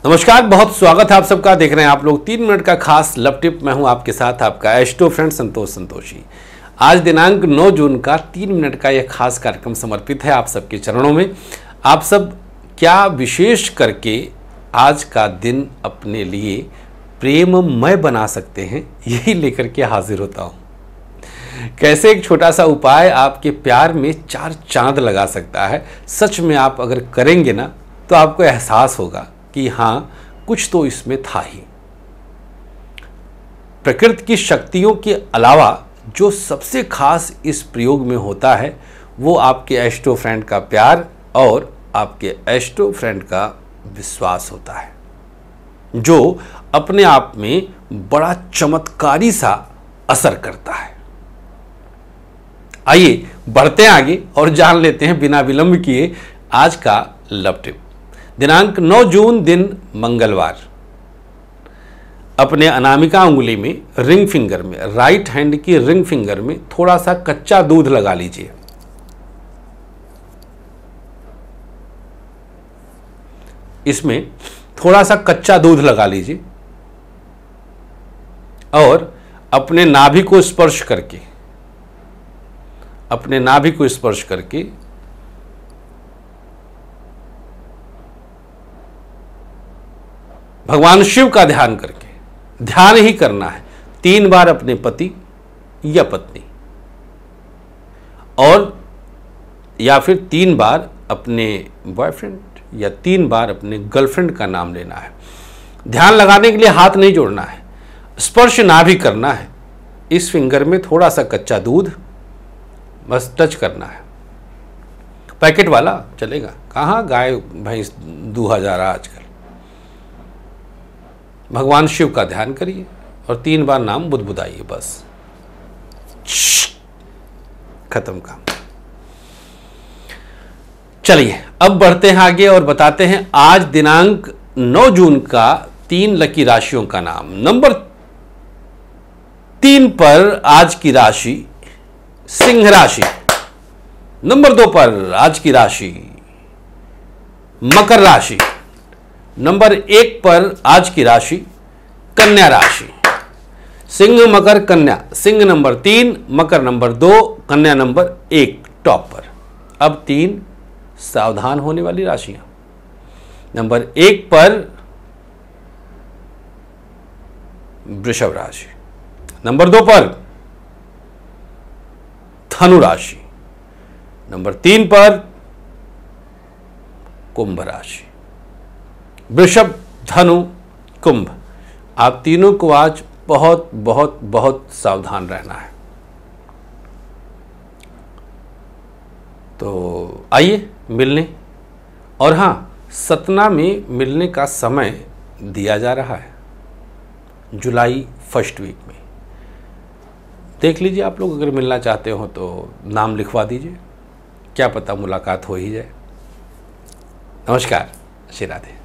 नमस्कार, बहुत स्वागत है आप सबका। देख रहे हैं आप लोग 3 मिनट का खास लव टिप। मैं हूं आपके साथ आपका एस्ट्रो फ्रेंड संतोषी। आज दिनांक 9 जून का 3 मिनट का यह खास कार्यक्रम समर्पित है आप सबके चरणों में। आप सब क्या विशेष करके आज का दिन अपने लिए प्रेममय बना सकते हैं, यही लेकर के हाजिर होता हूं। कैसे एक छोटा सा उपाय आपके प्यार में 4 चांद लगा सकता है। सच में आप अगर करेंगे ना तो आपको एहसास होगा कि हाँ, कुछ तो इसमें था ही। प्रकृति की शक्तियों के अलावा जो सबसे खास इस प्रयोग में होता है वो आपके एस्ट्रो फ्रेंड का प्यार और आपके एस्ट्रो फ्रेंड का विश्वास होता है, जो अपने आप में बड़ा चमत्कारी सा असर करता है। आइए बढ़ते हैं आगे और जान लेते हैं बिना विलंब किए आज का लव टिप। दिनांक 9 जून दिन मंगलवार। अपने अनामिका उंगली में, रिंग फिंगर में, राइट हैंड की रिंग फिंगर में थोड़ा सा कच्चा दूध लगा लीजिए। इसमें थोड़ा सा कच्चा दूध लगा लीजिए और अपने नाभि को स्पर्श करके भगवान शिव का ध्यान करके, ध्यान ही करना है 3 बार अपने पति या पत्नी, और या फिर 3 बार अपने बॉयफ्रेंड या 3 बार अपने गर्लफ्रेंड का नाम लेना है। ध्यान लगाने के लिए हाथ नहीं जोड़ना है, स्पर्श नाभि करना है। इस फिंगर में थोड़ा सा कच्चा दूध बस टच करना है। पैकेट वाला चलेगा, कहाँ गाय भैंस दूहा जा रहा आजकल। भगवान शिव का ध्यान करिए और 3 बार नाम बुदबुदाइए, बस खत्म काम। चलिए अब बढ़ते हैं आगे और बताते हैं आज दिनांक 9 जून का 3 लकी राशियों का नाम। नंबर 3 पर आज की राशि सिंह राशि। नंबर 2 पर आज की राशि मकर राशि। नंबर 1 पर आज की राशि कन्या राशि। सिंह, मकर, कन्या। सिंह नंबर 3, मकर नंबर 2, कन्या नंबर 1 टॉप पर। अब 3 सावधान होने वाली राशियां। नंबर 1 पर वृषभ राशि। नंबर 2 पर धनु राशि। नंबर 3 पर कुंभ राशि। वृषभ, धनु, कुंभ, आप तीनों को आज बहुत बहुत बहुत सावधान रहना है। तो आइए मिलने, और हाँ, सतना में मिलने का समय दिया जा रहा है जुलाई फर्स्ट वीक में। देख लीजिए, आप लोग अगर मिलना चाहते हो तो नाम लिखवा दीजिए, क्या पता मुलाकात हो ही जाए। नमस्कार, श्री राधे।